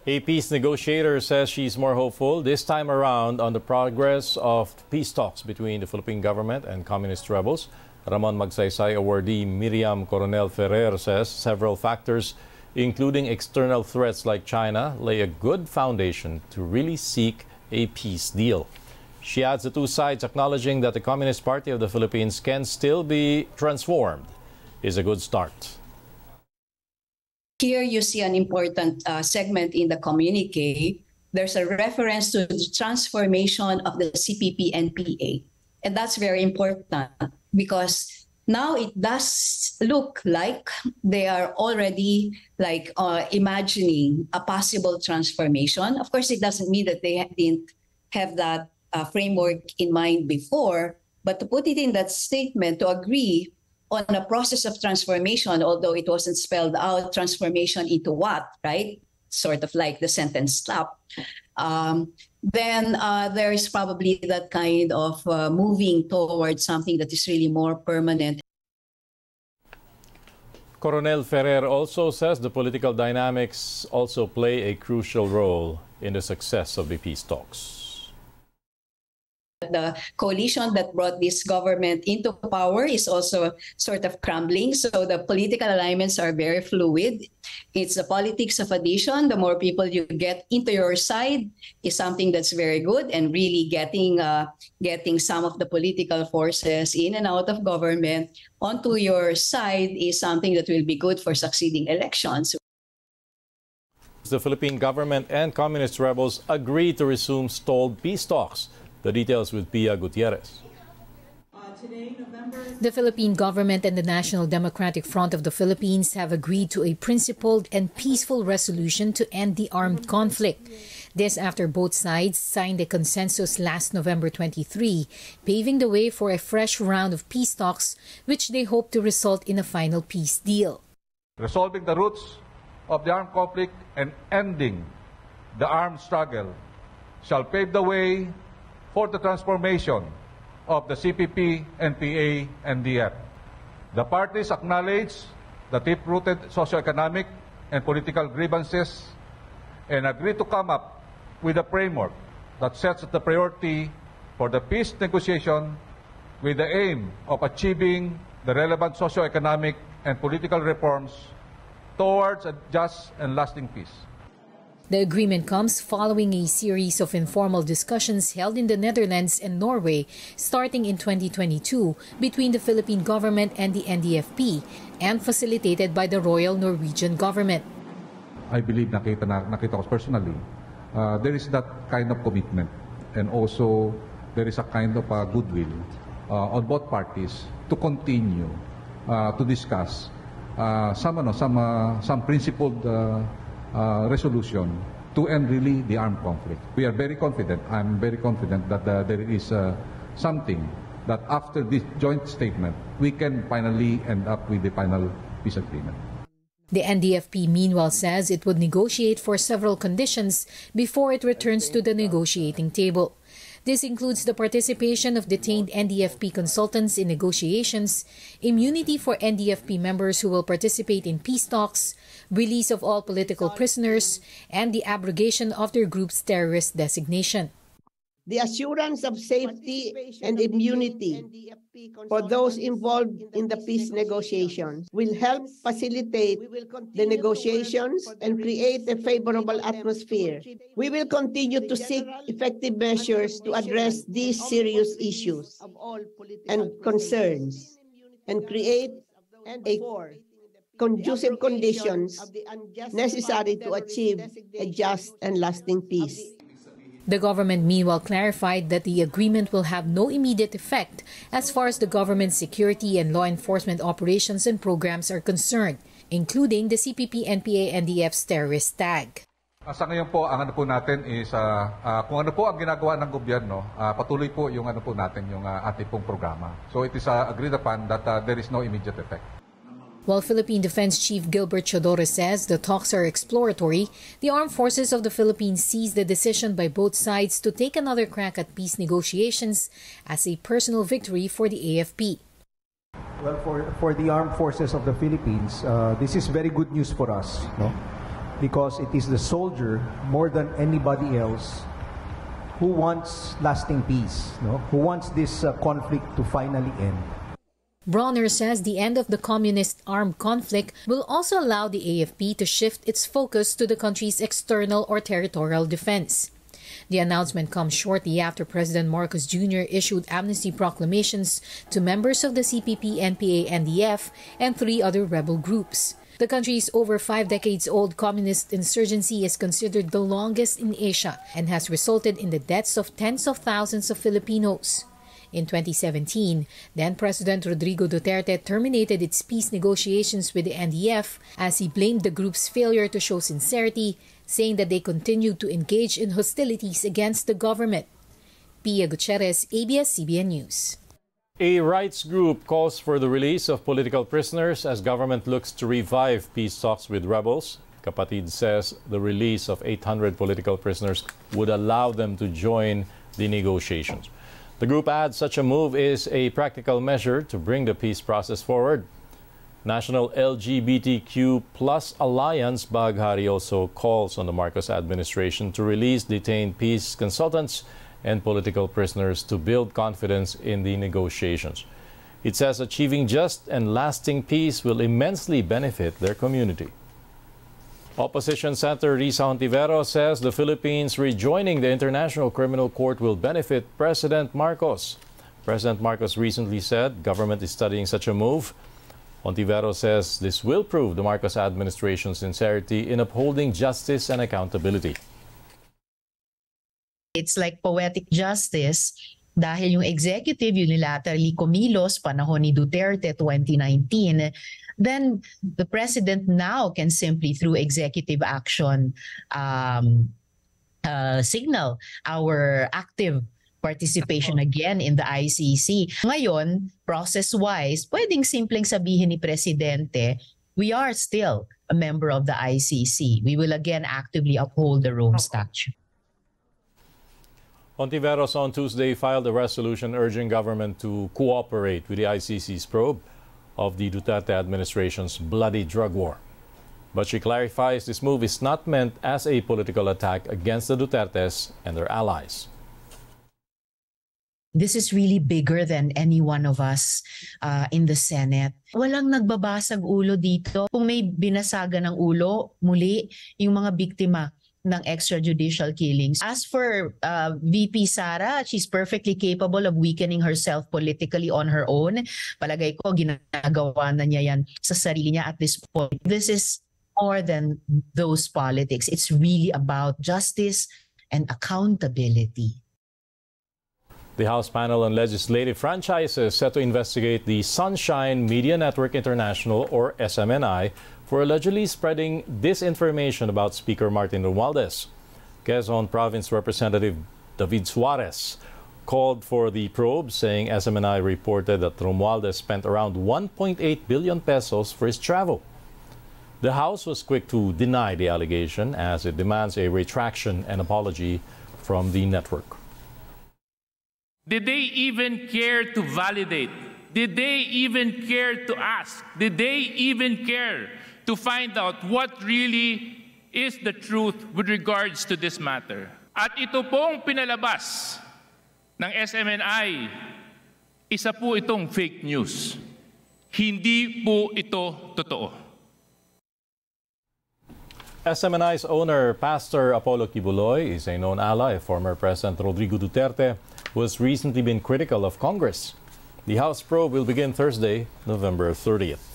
A peace negotiator says she's more hopeful this time around on the progress of peace talks between the Philippine government and communist rebels. Ramon Magsaysay awardee Miriam Coronel Ferrer says several factors, including external threats like China, lay a good foundation to really seek a peace deal. She adds the two sides acknowledging that the Communist Party of the Philippines can still be transformed is a good start. Here you see an important segment in the communique. There's a reference to the transformation of the CPP-NPA. And that's very important because now it does look like they are already imagining a possible transformation. Of course, it doesn't mean that they didn't have that framework in mind before, but to put it in that statement, to agree on a process of transformation, although it wasn't spelled out, transformation into what, right? Sort of like the sentence stop. Then there is probably that kind of moving towards something that is really more permanent. Coronel Ferrer also says the political dynamics also play a crucial role in the success of the peace talks. The coalition that brought this government into power is also sort of crumbling. So the political alignments are very fluid. It's the politics of addition. The more people you get into your side is something that's very good, and really getting some of the political forces in and out of government onto your side is something that will be good for succeeding elections. The Philippine government and communist rebels agreed to resume stalled peace talks. The details with Pia Gutierrez. The Philippine government and the National Democratic Front of the Philippines have agreed to a principled and peaceful resolution to end the armed conflict. This after both sides signed a consensus last November 23, paving the way for a fresh round of peace talks, which they hope to result in a final peace deal. Resolving the roots of the armed conflict and ending the armed struggle shall pave the way for the transformation of the CPP, NPA, and DF. The parties acknowledge the deep-rooted socioeconomic and political grievances and agree to come up with a framework that sets the priority for the peace negotiation with the aim of achieving the relevant socioeconomic and political reforms towards a just and lasting peace. The agreement comes following a series of informal discussions held in the Netherlands and Norway starting in 2022 between the Philippine government and the NDFP and facilitated by the Royal Norwegian government. I believe nakita ko personally, there is that kind of commitment, and also there is a kind of goodwill on both parties to continue to discuss some principled resolution to end really the armed conflict. We are very confident, I'm very confident that there is something that after this joint statement, we can finally end up with the final peace agreement. The NDFP meanwhile says it would negotiate for several conditions before it returns to the negotiating table. This includes the participation of detained NDFP consultants in negotiations, immunity for NDFP members who will participate in peace talks, release of all political prisoners, and the abrogation of their group's terrorist designation. The assurance of safety and immunity for those involved in the peace negotiations will help facilitate the negotiations and create a favorable atmosphere. We will continue to seek effective measures to address these serious issues and concerns and create a conducive conditions necessary to achieve a just and lasting peace. The government meanwhile clarified that the agreement will have no immediate effect as far as the government's security and law enforcement operations and programs are concerned, including the CPP-NPA-NDF's terrorist tag. Sa ngayon po, ang ano po natin is kung ano po ang ginagawa ng gobyerno, patuloy po yung ano po natin, yung ating pong programa. So it is agreed upon that there is no immediate effect. While Philippine Defense Chief Gilbert Chodoro says the talks are exploratory, the Armed Forces of the Philippines sees the decision by both sides to take another crack at peace negotiations as a personal victory for the AFP. Well, for the Armed Forces of the Philippines, this is very good news for us. No? because it is the soldier more than anybody else who wants lasting peace, no? Who wants this conflict to finally end. Bronner says the end of the communist armed conflict will also allow the AFP to shift its focus to the country's external or territorial defense. The announcement comes shortly after President Marcos Jr. issued amnesty proclamations to members of the CPP, NPA, NDF, and 3 other rebel groups. The country's over 5 decades old communist insurgency is considered the longest in Asia and has resulted in the deaths of tens of thousands of Filipinos. In 2017, then-President Rodrigo Duterte terminated its peace negotiations with the NDF as he blamed the group's failure to show sincerity, saying that they continued to engage in hostilities against the government. Pia Gutierrez, ABS-CBN News. A rights group calls for the release of political prisoners as government looks to revive peace talks with rebels. Kapatid says the release of 800 political prisoners would allow them to join the negotiations. The group adds such a move is a practical measure to bring the peace process forward. National LGBTQ+ Alliance Baghari also calls on the Marcos administration to release detained peace consultants and political prisoners to build confidence in the negotiations. It says achieving just and lasting peace will immensely benefit their community. Opposition Senator Risa Hontiveros says the Philippines rejoining the International Criminal Court will benefit President Marcos. President Marcos recently said government is studying such a move. Hontiveros says this will prove the Marcos administration's sincerity in upholding justice and accountability. It's like poetic justice dahil yung executive unilaterally kumilos panahon ni Duterte 2019, then the president now can simply through executive action signal our active participation again in the ICC. Ngayon, process-wise, pwedeng simpleng sabihin ni Presidente, we are still a member of the ICC. We will again actively uphold the Rome Statute. Hontiveros on Tuesday filed a resolution urging government to cooperate with the ICC's probe of the Duterte administration's bloody drug war. But she clarifies this move is not meant as a political attack against the Dutertes and their allies. This is really bigger than any one of us in the Senate. Walang nagbabasag ulo dito. Kung may binasagan ng ulo, muli, yung mga biktima ng extrajudicial killings. As for VP Sara, she's perfectly capable of weakening herself politically on her own. Palagay ko, ginagawa na niya yan sa sarili niya at this point. This is more than those politics. It's really about justice and accountability. The House panel on legislative franchises set to investigate the Sunshine Media Network International, or SMNI, for allegedly spreading disinformation about Speaker Martin Romualdez. Quezon Province Representative David Suarez called for the probe, saying SMNI reported that Romualdez spent around 1.8 billion pesos for his travel. The House was quick to deny the allegation as it demands a retraction and apology from the network. Did they even care to validate? Did they even care to ask? Did they even care to find out what really is the truth with regards to this matter? At ito pong pinalabas ng SMNI, isa po itong fake news. Hindi po ito totoo. SMNI's owner, Pastor Apollo Kibuloy, is a known ally of former President Rodrigo Duterte, who has recently been critical of Congress. The House probe will begin Thursday, November 30th.